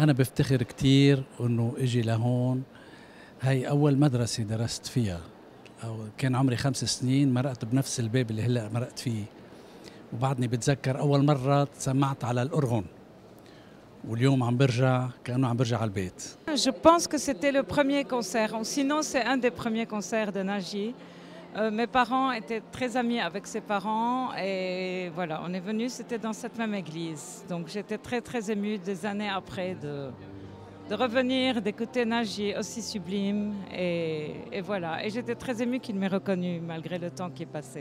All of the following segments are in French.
أنا بفتخر كتير إنه إجي لهون. هاي أول مدرسة درست فيها، أو كان عمري 5 سنين مرقت بنفس الباب اللي هلأ مرقت فيه، وبعدني بتذكر أول مرة تسمعت على الأرغن، واليوم عم برجع كأنه عم برجع على البيت. Je pense que c'était le premier concert, sinon c'est un des premiers concerts de Naji. Mes parents étaient très amis avec ses parents et voilà, on est venu, c'était dans cette même église. Donc j'étais très très émue des années après de revenir, d'écouter Naji aussi sublime et voilà. Et j'étais très émue qu'il m'ait reconnue malgré le temps qui est passé.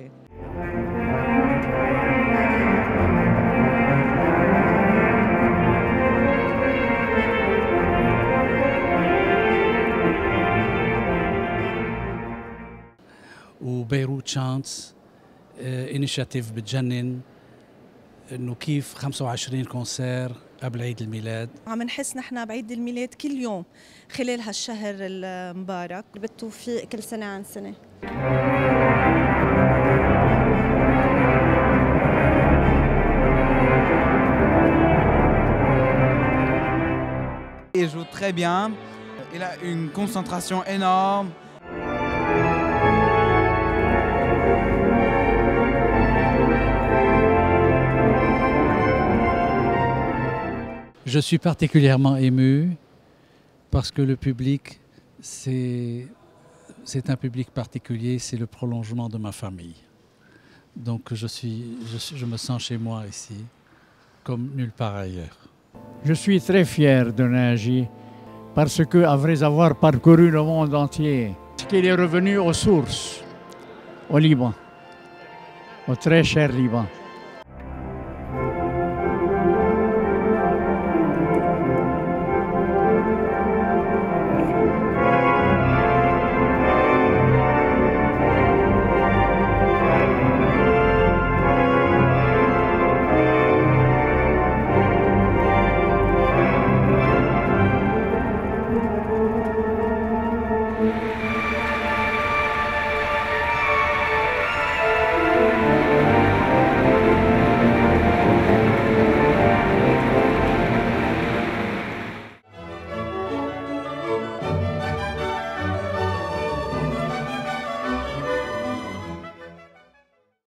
وبيروت شانس انيشيتيف بتجنن، انه كيف 25 كونسير قبل عيد الميلاد. عم نحس نحن بعيد الميلاد كل يوم خلال هالشهر المبارك بالتوفيق كل سنة عن سنة. Il joue très bien, il a une concentration énorme. Je suis particulièrement ému parce que le public, c'est un public particulier, c'est le prolongement de ma famille. Donc je me sens chez moi ici, comme nulle part ailleurs. Je suis très fier de Naji parce qu'après avoir parcouru le monde entier, qu'il est revenu aux sources, au Liban, au très cher Liban.